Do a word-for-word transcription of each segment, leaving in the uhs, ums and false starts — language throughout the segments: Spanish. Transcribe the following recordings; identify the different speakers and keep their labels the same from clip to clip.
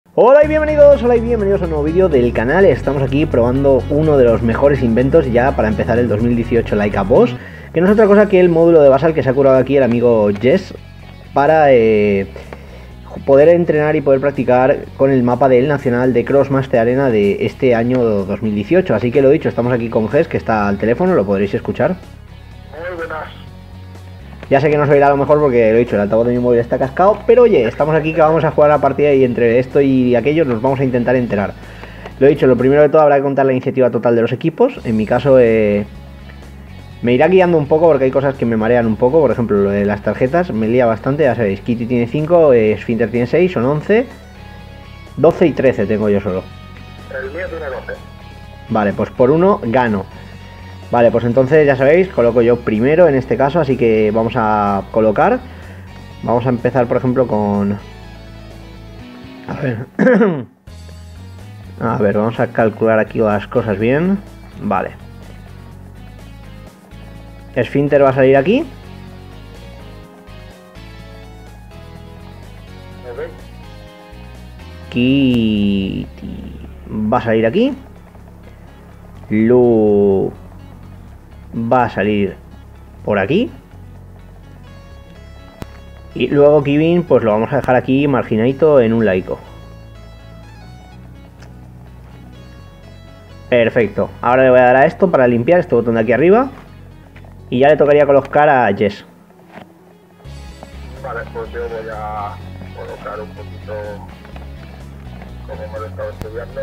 Speaker 1: Hola y bienvenidos, hola y bienvenidos a un nuevo vídeo del canal. Estamos aquí probando uno de los mejores inventos ya para empezar el dos mil dieciocho Like a Boss, que no es otra cosa que el módulo de Basal que se ha curado aquí el amigo Jess para eh, poder entrenar y poder practicar con el mapa del Nacional de Crossmaster Arena de este año dos mil dieciocho. Así que lo dicho, estamos aquí con Jess, que está al teléfono, lo podréis escuchar.
Speaker 2: Muy buenas.
Speaker 1: Ya sé que no se oirá a lo mejor porque lo he dicho, el altavoz de mi móvil está cascado, pero oye, estamos aquí que vamos a jugar la partida y entre esto y aquello nos vamos a intentar enterar. Lo he dicho, lo primero de todo habrá que contar la iniciativa total de los equipos. En mi caso eh, me irá guiando un poco porque hay cosas que me marean un poco. Por ejemplo, lo de las tarjetas me lía bastante, ya sabéis. Kitty tiene cinco, eh, Sphinter tiene seis, son once, doce y trece tengo yo solo.
Speaker 2: El mío tiene doce.
Speaker 1: Vale, pues por uno gano. Vale, pues entonces ya sabéis, coloco yo primero en este caso, así que vamos a colocar. Vamos a empezar, por ejemplo, con... A ver... a ver, vamos a calcular aquí las cosas bien. Vale. Sphinter va a salir aquí.
Speaker 2: Ok.
Speaker 1: Kitty va a salir aquí. Lu va a salir por aquí. Y luego Kevin pues lo vamos a dejar aquí marginadito en un laico. Perfecto. Ahora le voy a dar a esto para limpiar este botón de aquí arriba. Y ya le tocaría colocar a Jess.
Speaker 2: Vale, pues yo voy a colocar un poquito como me lo he estado estudiando.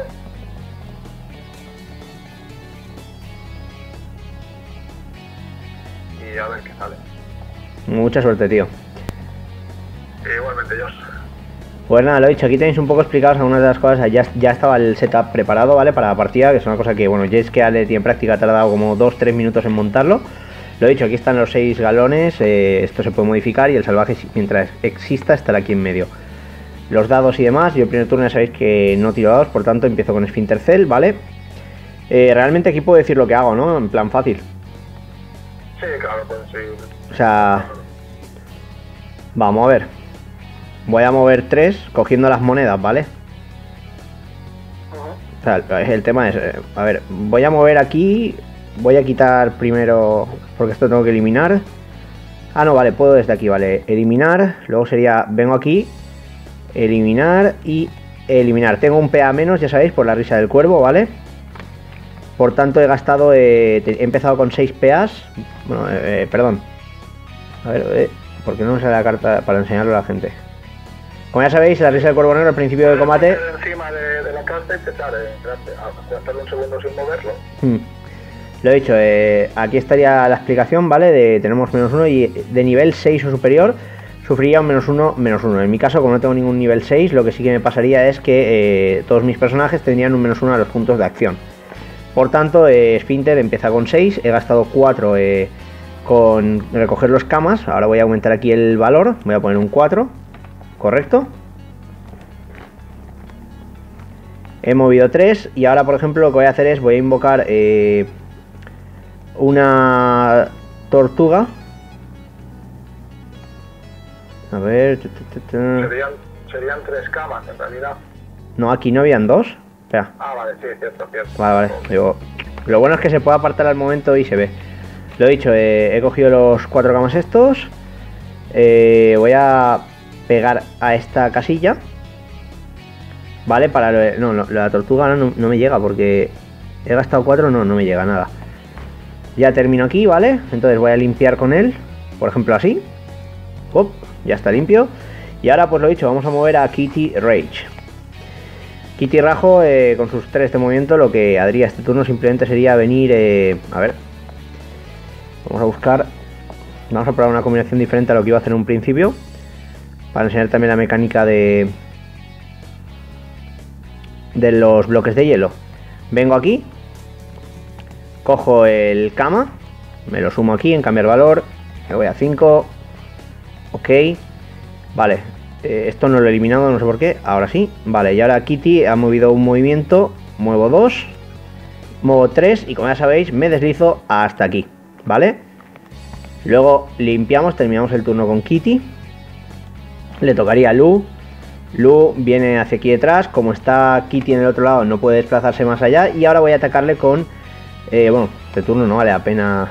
Speaker 2: Y a ver qué sale.
Speaker 1: Mucha suerte, tío.
Speaker 2: Igualmente, Josh.
Speaker 1: Pues nada, lo he dicho, aquí tenéis un poco explicados algunas de las cosas. Ya, ya estaba el setup preparado, ¿vale? Para la partida, que es una cosa que, bueno, Jess, que Ale tiene práctica, ha tardado como dos tres minutos en montarlo. Lo he dicho, aquí están los seis galones, eh, esto se puede modificar y el salvaje, mientras exista, estará aquí en medio. Los dados y demás, yo el primer turno ya sabéis que no tiro dados, por tanto empiezo con Sphinter Cell, ¿vale? Eh, realmente aquí puedo decir lo que hago, ¿no? En plan fácil.
Speaker 2: Sí, claro, pues sí.
Speaker 1: O sea... Vamos a ver. Voy a mover tres cogiendo las monedas, ¿vale?
Speaker 2: Uh-huh.
Speaker 1: O sea, el tema es... eh, a ver, voy a mover aquí... Voy a quitar primero... Porque esto tengo que eliminar. Ah, no, vale, puedo desde aquí, vale. Eliminar. Luego sería... Vengo aquí. Eliminar y eliminar. Tengo un P A menos, ya sabéis, por la risa del cuervo, ¿vale? Por tanto, he gastado... Eh, he empezado con seis P As. Bueno, eh, perdón. A ver, eh, ¿por qué no me sale la carta para enseñarlo a la gente? Como ya sabéis, la risa del cuervo negro al principio del combate...
Speaker 2: Encima de, de la carta y intentar eh, aguantarlo un segundo sin moverlo.
Speaker 1: Hmm. Lo he dicho, eh, aquí estaría la explicación, ¿vale? De tenemos menos uno y de nivel seis o superior sufriría un menos uno, menos uno. En mi caso, como no tengo ningún nivel seis, lo que sí que me pasaría es que eh, todos mis personajes tendrían un menos uno a los puntos de acción. Por tanto, eh, Sphinter empieza con seis, he gastado cuatro eh, con recoger los camas. Ahora voy a aumentar aquí el valor, voy a poner un cuatro, correcto. He movido tres y ahora, por ejemplo, lo que voy a hacer es voy a invocar eh, una tortuga. A ver...
Speaker 2: Serían, serían tres camas, en realidad.
Speaker 1: No, aquí no habían dos. Espera.
Speaker 2: Ah, vale, sí, cierto, cierto.
Speaker 1: Vale, vale. Digo, lo bueno es que se puede apartar al momento y se ve. Lo he dicho, eh, he cogido los cuatro camas estos. Eh, voy a pegar a esta casilla. Vale, para... Lo, no, no, la tortuga no, no me llega porque he gastado cuatro, no, no me llega nada. Ya termino aquí, ¿vale? Entonces voy a limpiar con él. Por ejemplo así. Pop, ya está limpio. Y ahora pues lo dicho, vamos a mover a Kitty Rage. Kitty Rajo eh, con sus tres de movimiento. Lo que haría este turno simplemente sería venir eh, a ver. Vamos a buscar. Vamos a probar una combinación diferente a lo que iba a hacer en un principio, para enseñar también la mecánica de De los bloques de hielo. Vengo aquí, cojo el Kama, me lo sumo aquí en cambiar valor, me voy a cinco. Ok, vale, eh, esto no lo he eliminado, no sé por qué. Ahora sí, vale, y ahora Kitty ha movido un movimiento, muevo dos, muevo tres y como ya sabéis me deslizo hasta aquí, ¿vale? Luego limpiamos, terminamos el turno con Kitty. Le tocaría a Lu Lu viene hacia aquí detrás, como está Kitty en el otro lado no puede desplazarse más allá. Y ahora voy a atacarle con... Eh, bueno, este turno no vale la pena...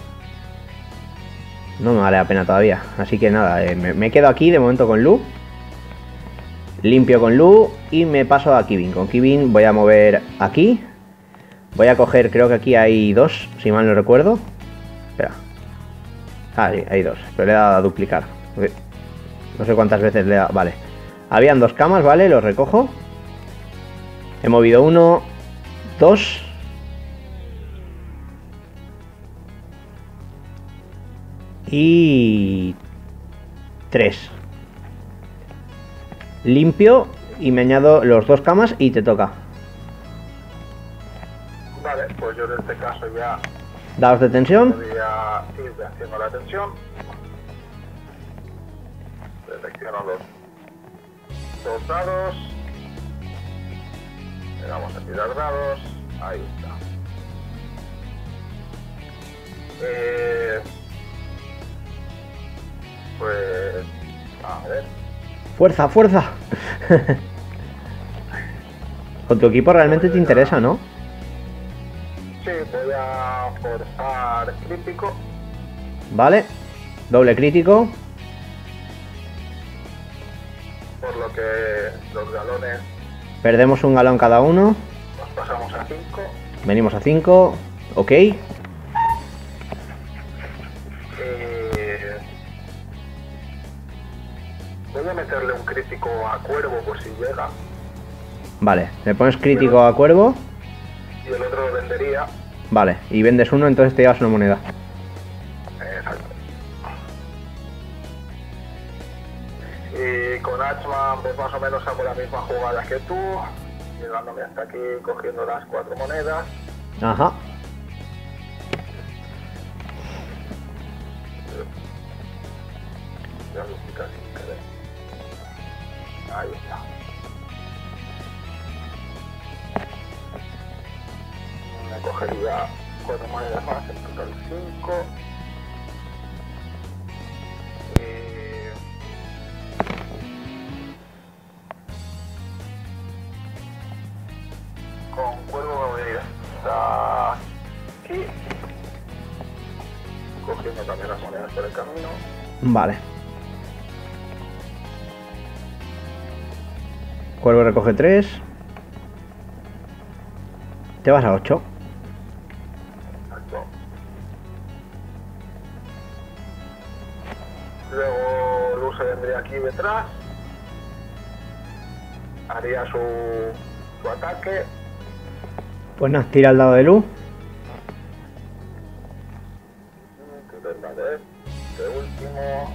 Speaker 1: No me vale la pena todavía. Así que nada, eh, me, me quedo aquí de momento con Lu. Limpio con Lu y me paso a Kibin. Con Kibin voy a mover aquí. Voy a coger, creo que aquí hay dos, si mal no recuerdo. Espera. Ah, sí, hay dos, pero le he dado a duplicar. No sé cuántas veces le he dado... Vale. Habían dos camas, ¿vale? Los recojo. He movido uno, dos. Y... tres. Limpio y me añado los dos camas y te toca.
Speaker 2: Vale, pues yo en este caso ya...
Speaker 1: Dados de tensión.
Speaker 2: Podría ir haciendo la tensión. Selecciono los dos dados. Le damos a tirar dados. Ahí está. Eh, pues... A ver.
Speaker 1: Fuerza, fuerza. Con tu equipo realmente te interesa, ¿no?
Speaker 2: Sí, voy a forzar crítico.
Speaker 1: Vale. Doble crítico.
Speaker 2: Por lo que los galones
Speaker 1: Perdemos un galón cada uno.
Speaker 2: nos pasamos a cinco.
Speaker 1: Venimos a cinco. Ok.
Speaker 2: Eh, voy a meterle un crítico a Cuervo por si llega.
Speaker 1: Vale. Le pones crítico a Cuervo.
Speaker 2: Y el otro lo vendería.
Speaker 1: Vale. Y vendes uno, entonces te llevas una moneda.
Speaker 2: Exacto. Y con Achman pues más o menos hago la misma jugada que tú, llegándome hasta aquí cogiendo las cuatro monedas.
Speaker 1: Ajá.
Speaker 2: Ya lo pica sin querer. Ahí está. Me cogería cuatro monedas más, en total cinco. Eh... Con Cuervo me voy a ir hasta aquí, cogiendo también las monedas por el camino.
Speaker 1: Vale. Cuervo recoge tres. Te vas a ocho.
Speaker 2: Exacto. Luego Lu se vendría aquí detrás, haría su, su ataque.
Speaker 1: Pues nada, tira al lado de Lu.
Speaker 2: Intentando este último.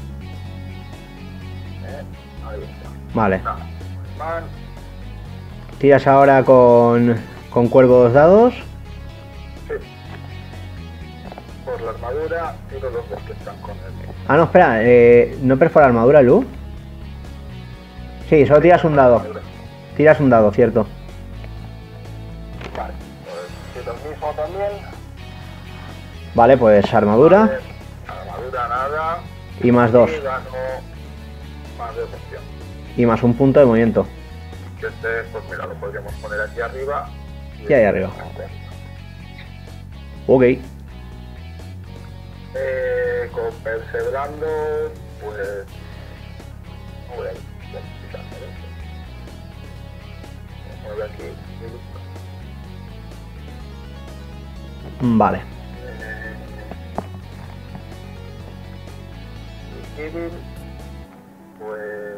Speaker 2: Eh, ahí está.
Speaker 1: Vale.
Speaker 2: Nada. Man,
Speaker 1: Tiras ahora con, con Cuervo dos dados.
Speaker 2: sí. Por la armadura tiro los dos que están con él.
Speaker 1: Ah, no, espera. Eh, ¿no perfora armadura, Lu? Sí, solo tiras un dado. Tiras un dado, cierto.
Speaker 2: Vale, pues tiro el mismo también.
Speaker 1: Vale, pues armadura.
Speaker 2: Vale, armadura nada.
Speaker 1: Y más dos.
Speaker 2: Y gano más de opción.
Speaker 1: Y más un punto de movimiento.
Speaker 2: Que este, pues mira, lo podríamos poner aquí arriba.
Speaker 1: Y ahí arriba. Ok.
Speaker 2: Eh, con Perseverando, pues... No voy a ir, voy a quitar, ¿vale? Me mueve aquí y listo.
Speaker 1: Vale.
Speaker 2: Eh, y Kirill, pues...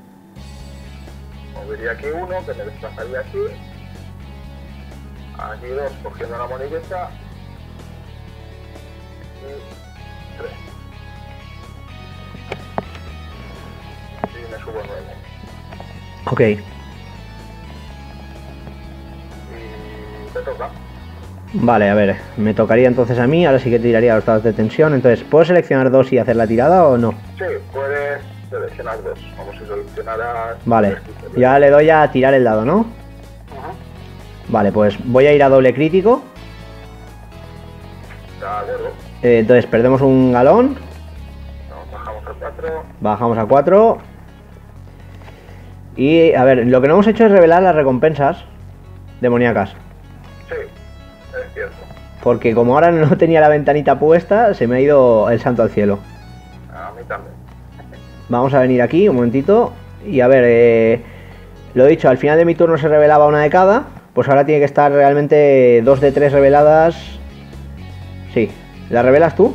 Speaker 2: Movería aquí uno, que me desplazaría aquí. Aquí dos, cogiendo la monilleta. Y tres. Y me subo nueve.
Speaker 1: Ok.
Speaker 2: Y te toca.
Speaker 1: Vale, a ver. Me tocaría entonces a mí. Ahora sí que tiraría los dados de tensión. Entonces, ¿puedo seleccionar dos y hacer la tirada o no?
Speaker 2: Sí, puedes seleccionar dos. Como si seleccionaras...
Speaker 1: Vale. Ya le doy a tirar el dado, ¿no?
Speaker 2: Ajá.
Speaker 1: Vale, pues voy a ir a doble crítico.
Speaker 2: De acuerdo.
Speaker 1: Eh, entonces, perdemos un galón.
Speaker 2: Nos bajamos a cuatro.
Speaker 1: Bajamos a cuatro. Y, a ver, lo que no hemos hecho es revelar las recompensas demoníacas.
Speaker 2: Sí, es cierto.
Speaker 1: Porque como ahora no tenía la ventanita puesta, se me ha ido el santo al cielo.
Speaker 2: A mí también.
Speaker 1: Vamos a venir aquí un momentito. Y a ver, eh, lo dicho, al final de mi turno se revelaba una de cada. Pues ahora tiene que estar realmente dos de tres reveladas. Sí, ¿las revelas tú?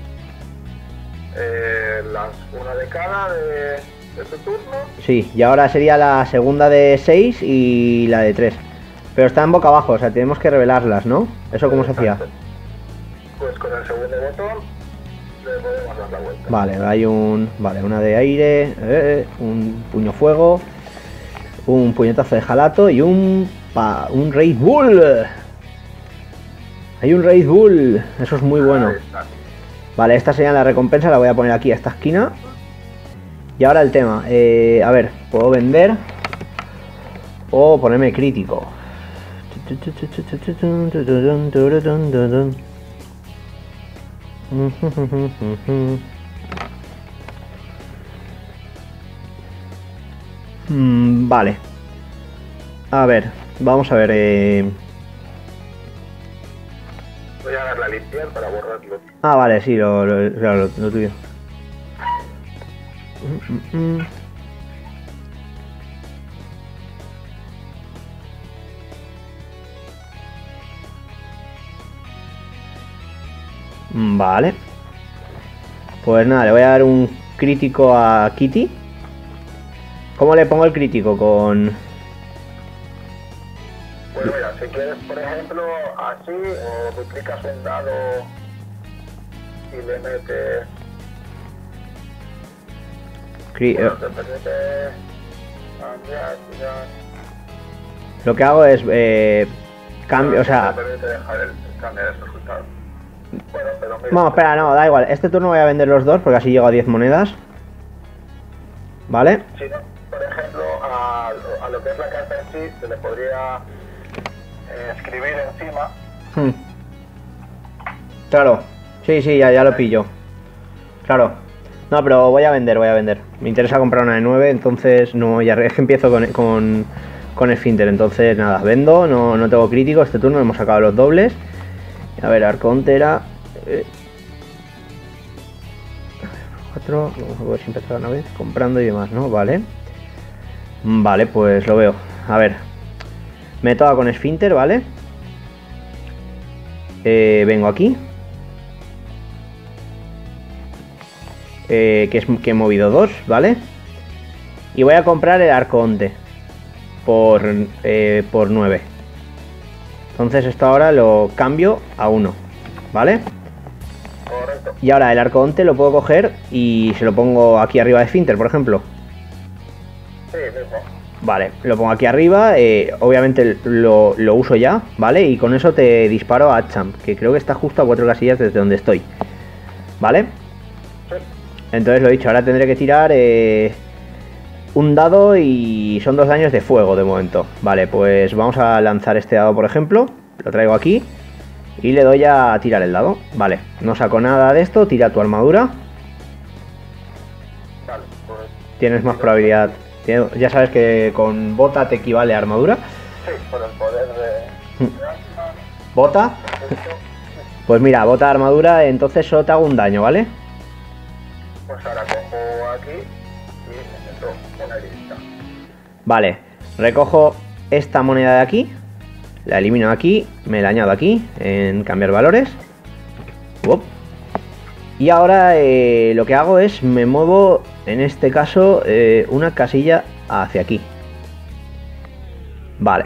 Speaker 2: Eh, las, una de cada de, de tu turno.
Speaker 1: Sí, y ahora sería la segunda de seis y la de tres. Pero están boca abajo, o sea, tenemos que revelarlas, ¿no? ¿Eso cómo se hacía?
Speaker 2: Pues con el segundo botón le podemos dar la vuelta.
Speaker 1: Vale, hay un... Vale, una de aire, eh, un puño fuego, un puñetazo de jalato y un... Pa, un Raid Bull. Hay un Raid Bull, eso es muy bueno. Vale, esta sería la recompensa, la voy a poner aquí a esta esquina. Y ahora el tema, eh, a ver, puedo vender o ponerme crítico. Mm, vale. A ver, vamos a ver. Eh...
Speaker 2: Voy a darle a limpiar para borrarlo.
Speaker 1: Ah, vale, sí, lo, lo, claro, lo, lo tuyo. Mm, mm, mm. Vale. Pues nada, le voy a dar un crítico a Kitty. ¿Cómo le pongo el crítico? Con...
Speaker 2: Pues mira, si quieres, por ejemplo, así, o duplicas un dado y le metes...
Speaker 1: Cri
Speaker 2: Bueno, te permite cambiar, tirar...
Speaker 1: Lo que hago es... Eh, cambio, o sea...
Speaker 2: Te permite dejar el, cambiar el resultado. Bueno, pero mira,
Speaker 1: No, espera, no, da igual. Este turno voy a vender los dos porque así llego a diez monedas. ¿Vale?
Speaker 2: Si no, por ejemplo, a, a lo que es la carta en sí, se le podría eh, escribir encima.
Speaker 1: Hmm. Claro. Sí, sí, ya, ya lo pillo. Claro. No, pero voy a vender, voy a vender. Me interesa comprar una de nueve, entonces no, ya es que empiezo con, con, con Esfínter. Entonces nada, vendo, no, no tengo crítico. Este turno hemos sacado los dobles. A ver, Arcontera. Eh, cuatro. Vamos a ver si empezar una vez. Comprando y demás, ¿no? Vale. Vale, pues lo veo. A ver. Me toca con Esfínter, ¿vale? Eh, vengo aquí. Eh, que es que he movido dos, ¿vale? Y voy a comprar el Arconte. Por, eh, por nueve. Entonces esto ahora lo cambio a uno, ¿vale?
Speaker 2: Correcto.
Speaker 1: Y ahora el Arconte lo puedo coger y se lo pongo aquí arriba de Esfínter, por ejemplo.
Speaker 2: Sí, mismo.
Speaker 1: Vale, lo pongo aquí arriba, eh, obviamente lo, lo uso ya, ¿vale? Y con eso te disparo a Champ, que creo que está justo a cuatro casillas desde donde estoy, ¿vale?
Speaker 2: Sí.
Speaker 1: Entonces lo dicho, ahora tendré que tirar eh, un dado y son dos daños de fuego de momento. Vale, pues vamos a lanzar este dado, por ejemplo. Lo traigo aquí y le doy a tirar el dado. Vale, no saco nada de esto, tira tu armadura.
Speaker 2: Vale, pues...
Speaker 1: Tienes más probabilidad. Ya sabes que con bota te equivale a armadura.
Speaker 2: Sí, por el poder de...
Speaker 1: Bota. Pues mira, bota de armadura, entonces solo te hago un daño, ¿vale?
Speaker 2: Pues ahora cojo aquí y me meto una herida.
Speaker 1: Vale, recojo esta moneda de aquí, la elimino aquí, me la añado aquí en cambiar valores. Uop. Y ahora eh, lo que hago es me muevo, en este caso, eh, una casilla hacia aquí. Vale.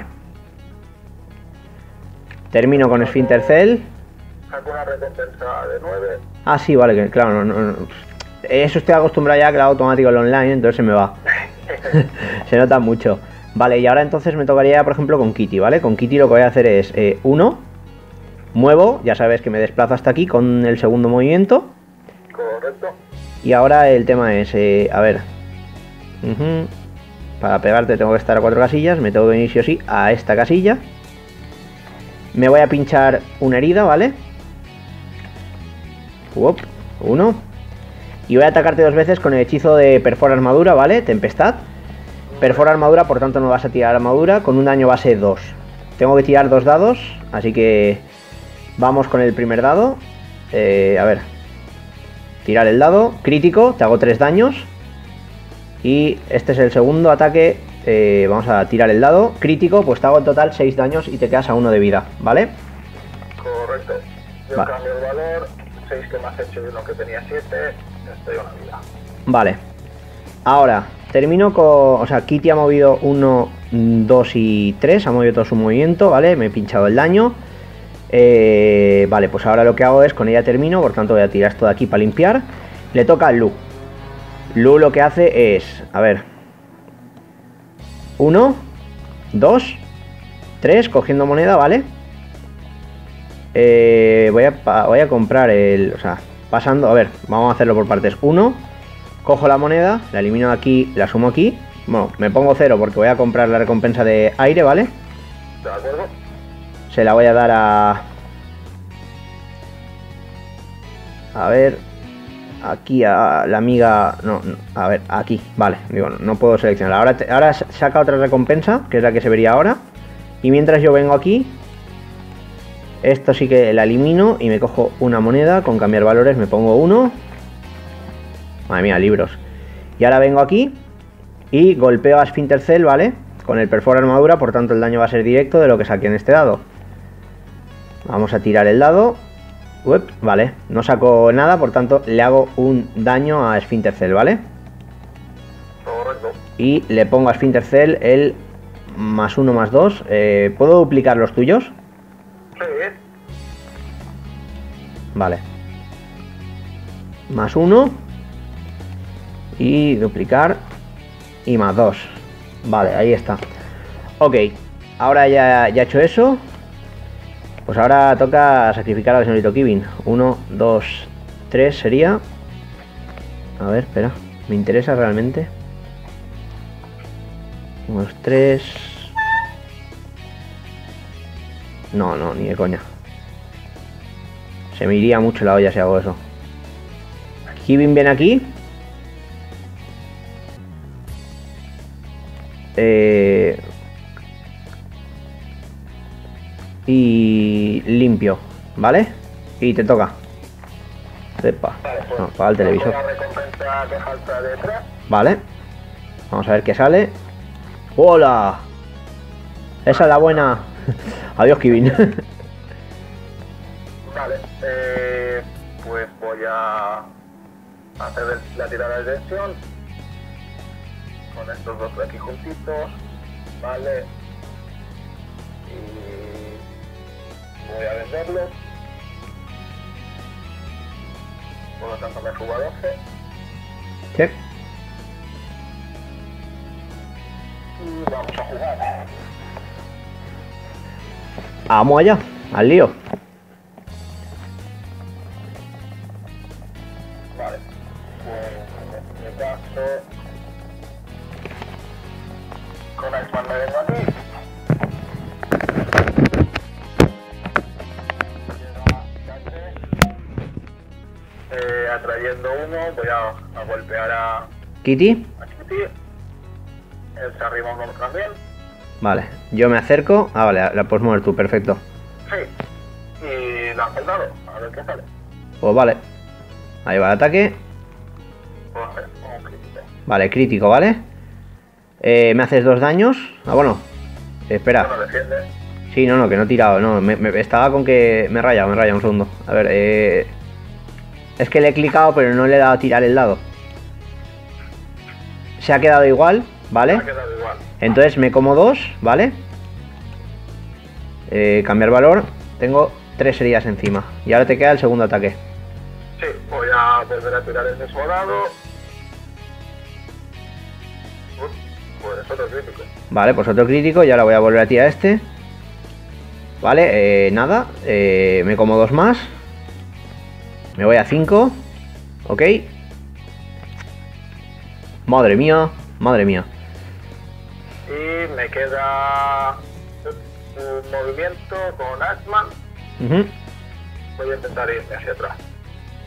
Speaker 1: Termino con Esfínter Cell.
Speaker 2: Saco una recompensa de nueve.
Speaker 1: Ah, sí, vale, que claro, no, no, no. Eso estoy acostumbrado ya, que lo hago automático en online, entonces se me va. Se nota mucho. Vale, y ahora entonces me tocaría, por ejemplo, con Kitty, ¿vale? Con Kitty lo que voy a hacer es eh, uno, muevo, ya sabes que me desplazo hasta aquí con el segundo movimiento.
Speaker 2: Correcto.
Speaker 1: Y ahora el tema es, eh, a ver, uh-huh. Para pegarte tengo que estar a cuatro casillas, me tengo que venir sí o sí a esta casilla. Me voy a pinchar una herida, ¿vale? Uop, uno. Y voy a atacarte dos veces con el hechizo de perfora armadura, ¿vale? Tempestad. Perfora armadura, por tanto no vas a tirar armadura. Con un daño base dos. Tengo que tirar dos dados, así que vamos con el primer dado. Eh, a ver. Tirar el dado. Crítico, te hago tres daños. Y este es el segundo ataque. Eh, vamos a tirar el dado. Crítico, pues te hago en total seis daños y te quedas a uno de vida, ¿vale?
Speaker 2: Correcto. Yo
Speaker 1: Vale.
Speaker 2: cambio el valor. seis que me has hecho y uno que tenía siete. Estoy a una vida.
Speaker 1: Vale. Ahora, termino con... O sea, Kitty ha movido uno, dos y tres. Ha movido todo su movimiento, ¿vale? Me he pinchado el daño. Eh, vale, pues ahora lo que hago es, con ella termino. Por tanto voy a tirar esto de aquí para limpiar. Le toca a Lu. Lu lo que hace es... A ver. uno, dos, tres, cogiendo moneda, ¿vale? Eh, voy, a, voy a comprar el... O sea, pasando... A ver, vamos a hacerlo por partes. uno... Cojo la moneda, la elimino de aquí, la sumo aquí. Bueno, me pongo cero porque voy a comprar la recompensa de aire, ¿vale?
Speaker 2: ¿De acuerdo?
Speaker 1: Se la voy a dar a... A ver... Aquí a la amiga... No, no, a ver, aquí, vale. Digo, no, no puedo seleccionar. Ahora, te, ahora saca otra recompensa, que es la que se vería ahora. Y mientras yo vengo aquí... Esto sí que la elimino y me cojo una moneda. Con cambiar valores me pongo uno. Madre mía, libros. Y ahora vengo aquí y golpeo a Splinter Cell, ¿vale? Con el perfora armadura, por tanto el daño va a ser directo de lo que saqué en este dado. Vamos a tirar el dado. Uep, vale, no saco nada, por tanto le hago un daño a Splinter Cell, ¿vale?
Speaker 2: Correcto.
Speaker 1: Y le pongo a Splinter Cell el más uno más dos. Eh, ¿Puedo duplicar los tuyos?
Speaker 2: Sí.
Speaker 1: Vale. Más uno. Y duplicar. Y más dos. Vale, ahí está. Ok, ahora ya, ya he hecho eso. Pues ahora toca sacrificar al señorito Kevin. Uno, dos, tres sería. A ver, espera. Me interesa realmente. Unos tres. No, no, ni de coña. Se me iría mucho la olla si hago eso. Kevin viene aquí. Eh, y limpio, ¿vale? Y te toca. Epa.
Speaker 2: Vale, pues,
Speaker 1: No, apaga el televisor.
Speaker 2: La recompensa que falta de tres.
Speaker 1: Vale. Vamos a ver qué sale. ¡Hola! Esa es la buena. Adiós, Kevin.
Speaker 2: Vale, eh, pues voy a hacer el- la tirada de tensión con estos dos de aquí juntitos, vale, y voy a venderlos, por lo tanto me subo a doce
Speaker 1: Check.
Speaker 2: y vamos a jugar.
Speaker 1: Vamos allá, al lío.
Speaker 2: Vale, pues en este caso con Iceman me vengo aquí. Eh, atrayendo uno, voy a, a golpear a, a
Speaker 1: Kitty.
Speaker 2: Kitty. Él se arriba uno también.
Speaker 1: Vale, yo me acerco. Ah, vale, la puedes mover tú, perfecto.
Speaker 2: Sí. Y lanzo el dado, a ver qué sale.
Speaker 1: Pues vale. Ahí va el ataque.
Speaker 2: Pues a ver, un crítico.
Speaker 1: Vale, crítico, ¿vale? Eh, me haces dos daños. Ah, bueno. Espera.
Speaker 2: Bueno, defiende.
Speaker 1: Sí, no, no, que no he tirado. No, me, me- estaba con que... Me he rayado, me he rayado un segundo. A ver, eh... Es que le he clicado, pero no le he dado a tirar el dado. Se ha quedado igual, ¿vale?
Speaker 2: Ha quedado igual.
Speaker 1: Entonces me como dos, ¿vale? Eh, cambiar valor. Tengo tres heridas encima. Y ahora te queda el segundo ataque.
Speaker 2: Sí, voy a volver a tirar el mismo dado. Uy, pues otro crítico.
Speaker 1: Vale, pues otro crítico. Y ahora voy a volver a tirar este. Vale, eh, nada. Eh, me como dos más. Me voy a cinco. Ok. Madre mía. Madre mía.
Speaker 2: Y me queda un movimiento con Axman.
Speaker 1: Ujú.
Speaker 2: Voy a intentar irme hacia atrás.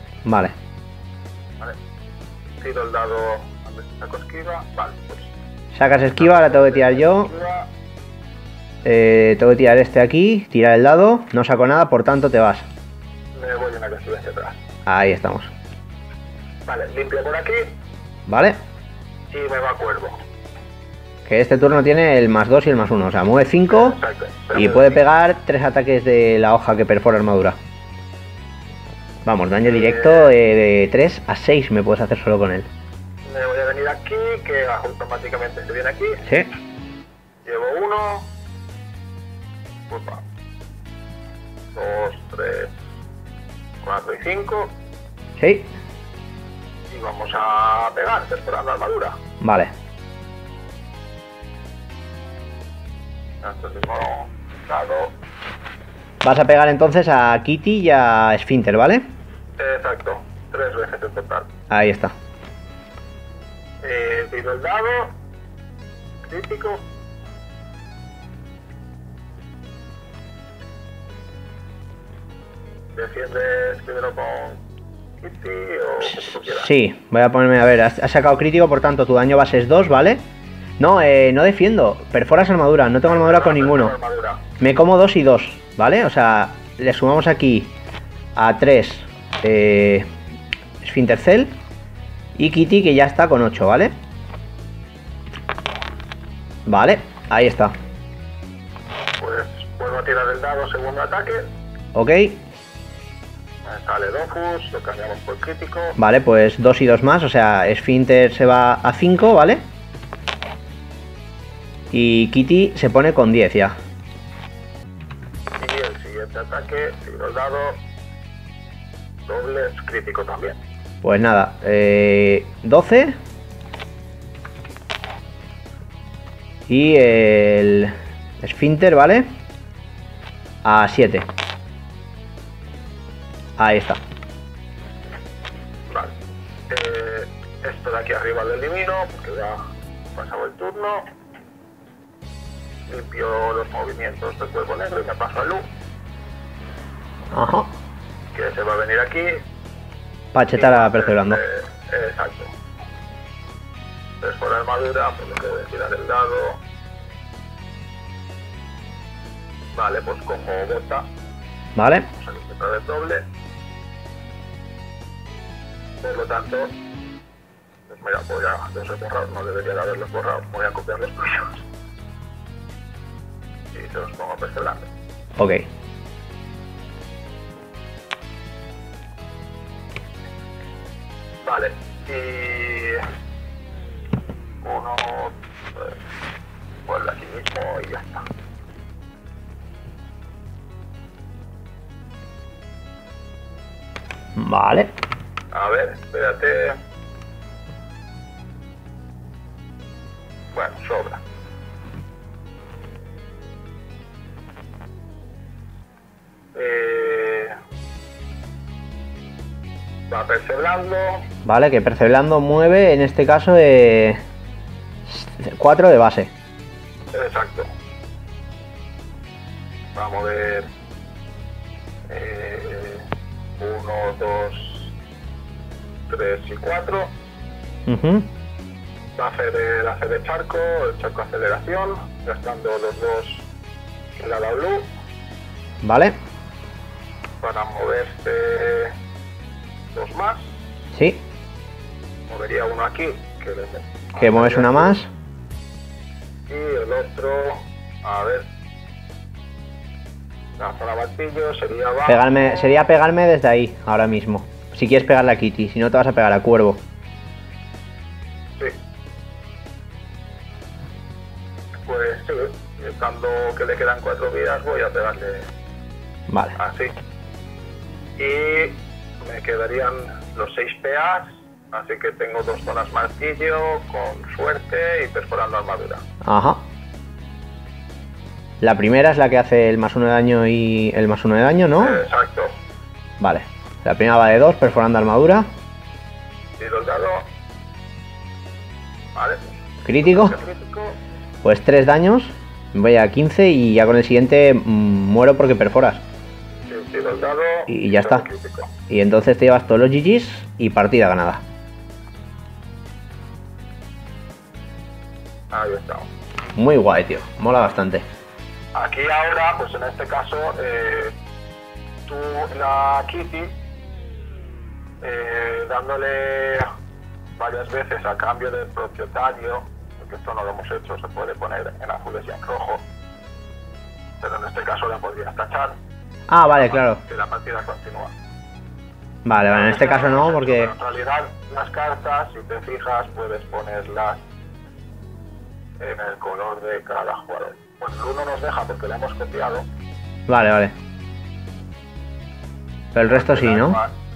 Speaker 1: Vale.
Speaker 2: Vale. Tiro el dado a ver si saco esquiva. Vale, pues
Speaker 1: Sacas esquiva, ahora tengo que tirar yo.
Speaker 2: Esquiva.
Speaker 1: Eh, tengo que tirar este aquí, tirar el dado. No saco nada, por tanto te vas.
Speaker 2: Me voy en la que estuve hacia atrás.
Speaker 1: Ahí estamos.
Speaker 2: Vale, limpio por aquí
Speaker 1: ¿Vale?
Speaker 2: y me va cuervo.
Speaker 1: Que este turno tiene el más dos y el más uno. O sea, mueve cinco
Speaker 2: Exacto.
Speaker 1: y puede pegar tres ataques de la hoja que perfora armadura. Vamos, daño directo eh, de tres a seis me puedes hacer solo con él.
Speaker 2: Me voy a venir aquí, que automáticamente se viene aquí.
Speaker 1: ¿Sí?
Speaker 2: Llevo uno. Upa. Dos, tres, cuatro y cinco.
Speaker 1: ¿Sí?
Speaker 2: Y vamos a pegar, perforando armadura.
Speaker 1: Vale.
Speaker 2: Esto es el mismo dado.
Speaker 1: Vas a pegar entonces a Kitty y a Esfínter, ¿vale?
Speaker 2: Exacto, tres veces en total.
Speaker 1: Ahí está.
Speaker 2: Eh, tiro el dado. Crítico. ¿Defiendes primero con Kitty o como tú quieras?
Speaker 1: Sí, voy a ponerme a ver. Has, has sacado crítico, por tanto tu daño base es dos, ¿vale? No, eh, no defiendo. Perforas armadura. No tengo armadura con ninguno.
Speaker 2: Armadura.
Speaker 1: Me como dos y dos, ¿vale? O sea, le sumamos aquí a tres eh, Esfínter Cell y Kitty, que ya está con ocho, ¿vale? Vale, ahí está.
Speaker 2: Pues vuelvo a tirar el dado, segundo ataque.
Speaker 1: Ok,
Speaker 2: Me sale Dofus, lo cambiamos por crítico.
Speaker 1: vale, pues dos y dos más. O sea, Esfínter se va a cinco, ¿vale? Y Kitty se pone con diez ya.
Speaker 2: Y el siguiente ataque, tiro el dado. Doble, es crítico también.
Speaker 1: Pues nada, eh, doce. Y el Esfínter, ¿vale? A siete. Ahí está.
Speaker 2: Vale. Eh, esto de aquí arriba lo elimino, porque ya ha pasado el turno. Limpio los movimientos del cuerpo negro y me paso a Lu,
Speaker 1: Ajá.
Speaker 2: que se va a venir aquí.
Speaker 1: Para chetar a Perseverando.
Speaker 2: Eh, eh, exacto. Es por armadura, por lo que voy a tirar el dado. Vale, pues como bota,
Speaker 1: ¿Vale?
Speaker 2: vamos a intentar el doble. Por lo tanto, pues mira, voy a, los he borrado, no debería de haberlos borrado, voy a copiar los tuyos. Y se los pongo a Perseverando.
Speaker 1: Ok.
Speaker 2: Vale, y uno, pues, vuelve aquí mismo y ya está.
Speaker 1: Vale.
Speaker 2: A ver, espérate. Bueno, sobra. Eh, va Perseverando.
Speaker 1: Vale, que Perseverando mueve, en este caso, eh, cuatro de base.
Speaker 2: Exacto. Vamos a ver. Eh, uno, dos, tres y cuatro.
Speaker 1: Ujú.
Speaker 2: Va a hacer el hacer el charco, el charco aceleración, gastando los dos en la blue
Speaker 1: Vale.
Speaker 2: para moverse dos más.
Speaker 1: Sí.
Speaker 2: Movería uno aquí, que, le-
Speaker 1: Que mueves una más.
Speaker 2: Y el otro, a ver. La zona martillo sería abajo.
Speaker 1: Pegarme, sería pegarme desde ahí, ahora mismo. Si quieres pegarle a Kitty, si no te vas a pegar a Cuervo.
Speaker 2: Sí. Pues sí, estando que le quedan cuatro vidas, voy a pegarle
Speaker 1: Vale.
Speaker 2: así. Y me quedarían los seis P As, así que tengo dos zonas martillo, con suerte y perforando armadura.
Speaker 1: Ajá. La primera es la que hace el más uno de daño y el más uno de daño, ¿no?
Speaker 2: Eh, exacto.
Speaker 1: Vale. La primera va de dos, perforando armadura.
Speaker 2: Tiro el dado. Vale.
Speaker 1: Crítico.
Speaker 2: Crítico.
Speaker 1: Pues tres daños. Voy a quince y ya con el siguiente mm, muero porque perforas.
Speaker 2: Sí, tiro el dado.
Speaker 1: Y ya
Speaker 2: tiro
Speaker 1: está.
Speaker 2: crítico.
Speaker 1: Y entonces te llevas todos los G Gs y partida ganada.
Speaker 2: Ahí estamos.
Speaker 1: Muy guay, tío. Mola bastante.
Speaker 2: Aquí ahora, pues en este caso, eh, tú la Kitty, eh, dándole varias veces a cambio del propietario, porque esto no lo hemos hecho, se puede poner en azules y en rojo, pero en este caso la podrías tachar.
Speaker 1: Ah, vale, claro.
Speaker 2: Que la partida continúa.
Speaker 1: Vale, vale, en este caso no, porque...
Speaker 2: En realidad, las cartas, si te fijas, puedes ponerlas en el color de cada jugador. Pues el uno nos deja porque la hemos copiado.
Speaker 1: Vale, vale. Pero el resto sí, ¿no?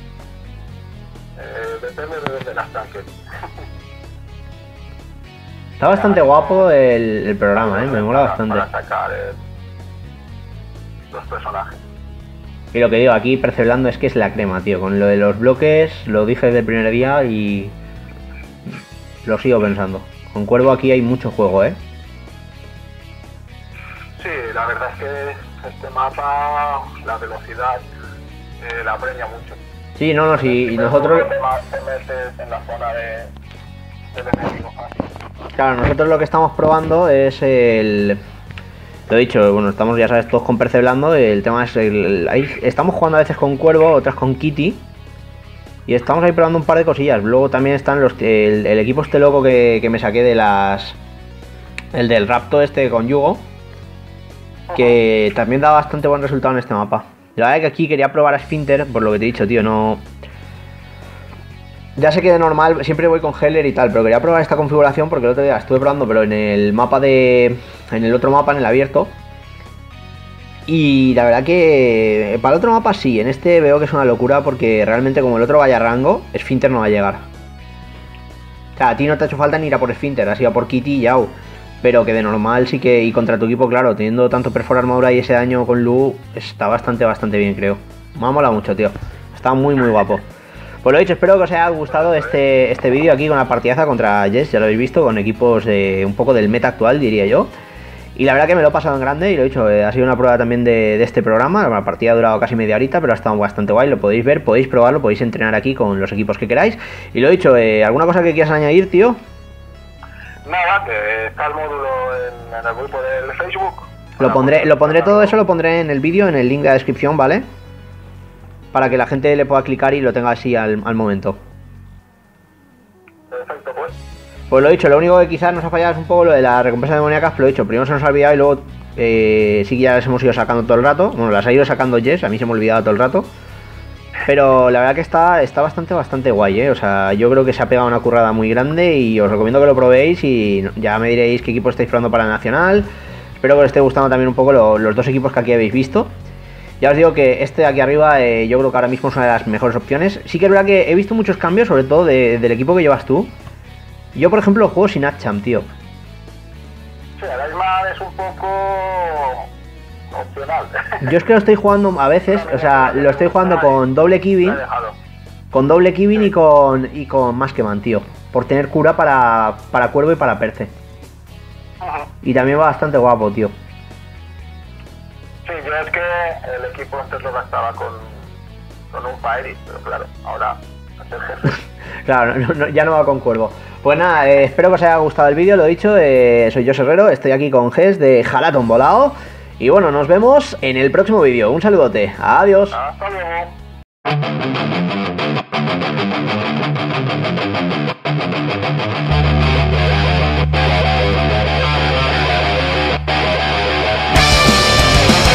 Speaker 2: Eh, depende de dónde las tanques.
Speaker 1: Está bastante guapo el, el programa, ¿eh? Me mola bastante.
Speaker 2: Para sacar eh, los personajes.
Speaker 1: Y lo que digo, aquí Perceblando es que es la crema, tío. Con lo de los bloques, lo dije desde el primer día y lo sigo pensando. Con Cuervo aquí hay mucho juego, ¿eh?
Speaker 2: Sí, la verdad es que este mapa, la velocidad, eh, la apremia mucho.
Speaker 1: Sí, no, no, sí, y nosotros...
Speaker 2: Te metes en la zona de, del enemigo fácil.
Speaker 1: Claro, nosotros lo que estamos probando es el... Lo he dicho, bueno, estamos, ya sabes, todos con Perceblando. El tema es... El, el, ahí estamos jugando a veces con Cuervo, otras con Kitty. Y estamos ahí probando un par de cosillas. Luego también están los el, el equipo este loco que, que me saqué de las... El del Rapto este con Yugo. Que también da bastante buen resultado en este mapa. La verdad es que aquí quería probar a Sphinter, por lo que te he dicho, tío, no... Ya sé que de normal siempre voy con Heller y tal, pero quería probar esta configuración porque el otro día estuve probando, pero en el mapa de... En el otro mapa, en el abierto. Y la verdad que para el otro mapa sí, en este veo que es una locura porque realmente como el otro vaya a rango, Sphinter no va a llegar. O sea, a ti no te ha hecho falta ni ir a por Sphinter, has ido a por Kitty y yao. Pero que de normal sí que, y contra tu equipo, claro, teniendo tanto perfor armadura y ese daño con Lu, está bastante, bastante bien, creo. Me ha molado mucho, tío. Está muy, muy guapo. Pues lo dicho, espero que os haya gustado este, este vídeo aquí con la partidaza contra Jess, ya lo habéis visto, con equipos de, un poco del meta actual, diría yo. Y la verdad que me lo he pasado en grande y lo he dicho, eh, ha sido una prueba también de, de este programa. La partida ha durado casi media horita, pero ha estado bastante guay, lo podéis ver, podéis probarlo, podéis entrenar aquí con los equipos que queráis. Y lo he dicho, eh, ¿alguna cosa que quieras añadir, tío?
Speaker 2: Nada, que está el módulo en, en el grupo del Facebook.
Speaker 1: Lo pondré, lo pondré todo eso, lo pondré en el vídeo, en el link de la descripción, ¿vale? Para que la gente le pueda clicar y lo tenga así al, al momento.
Speaker 2: Perfecto, pues.
Speaker 1: Pues lo dicho, lo único que quizás nos ha fallado es un poco lo de la recompensa demoníacas, pero lo dicho, primero se nos ha olvidado y luego eh, sí que ya las hemos ido sacando todo el rato. Bueno, las ha ido sacando Jess, a mí se me ha olvidado todo el rato. Pero la verdad que está, está bastante, bastante guay, ¿eh? O sea, yo creo que se ha pegado una currada muy grande y os recomiendo que lo probéis y ya me diréis qué equipo estáis probando para el Nacional. Espero que os esté gustando también un poco lo, los dos equipos que aquí habéis visto. Ya os digo que este de aquí arriba eh, yo creo que ahora mismo es una de las mejores opciones. Sí que es verdad que he visto muchos cambios, sobre todo de, del equipo que llevas tú. Yo, por ejemplo, juego sin Atcham, tío.
Speaker 2: Sí, el Iceman es un poco opcional.
Speaker 1: Yo es que lo estoy jugando a veces, o sea, lo estoy jugando con doble Kivin. Con doble Kivin y con y con Maskeman, tío. Por tener cura para, para Cuervo y para Perce.
Speaker 2: Ajá.
Speaker 1: Y también va bastante guapo, tío.
Speaker 2: Sí, yo es que el equipo antes lo gastaba con, con un Fairy, pero claro, ahora es el jefe.
Speaker 1: Claro, no, no, ya no va con Cuervo. Pues nada, eh, espero que os haya gustado el vídeo, lo dicho, eh, soy José Herrero, estoy aquí con Jess de Jalaton Volado. Y bueno, nos vemos en el próximo vídeo. Un saludote, adiós.
Speaker 2: Hasta luego.
Speaker 3: We'll be right back.